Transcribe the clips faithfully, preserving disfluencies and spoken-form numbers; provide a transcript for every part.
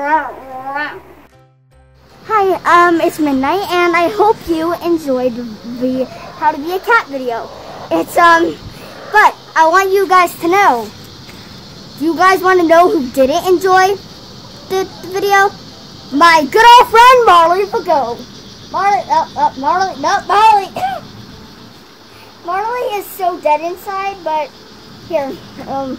Hi, um, it's Midnight, and I hope you enjoyed the How to Be a Cat video. It's, um, but I want you guys to know. Do you guys want to know who didn't enjoy the, the video? My good old friend, Marley Fago. Marley, uh, uh, Marley, no, Marley. Marley is so dead inside, but here, um,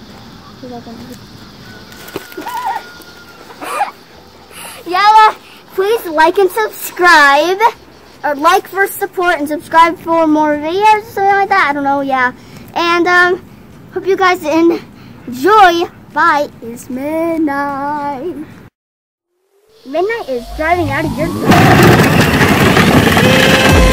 yeah, please like and subscribe, or like for support and subscribe for more videos, something like that. I don't know, yeah. And um, hope you guys enjoy. Bye. It's Midnight. Midnight is driving out of your car.